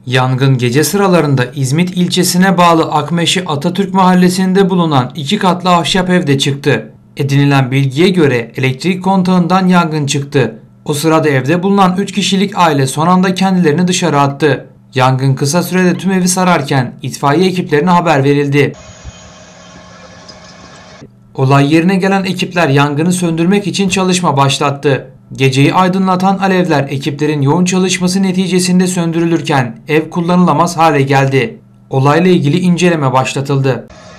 Yangın gece sıralarında İzmit ilçesine bağlı Akmeşe Atatürk Mahallesi'nde bulunan 2 katlı ahşap evde çıktı. Edinilen bilgiye göre elektrik kontağından yangın çıktı. O sırada evde bulunan 3 kişilik aile son anda kendilerini dışarı attı. Yangın kısa sürede tüm evi sararken itfaiye ekiplerine haber verildi. Olay yerine gelen ekipler yangını söndürmek için çalışma başlattı. Geceyi aydınlatan alevler ekiplerin yoğun çalışması neticesinde söndürülürken ev kullanılamaz hale geldi. Olayla ilgili inceleme başlatıldı.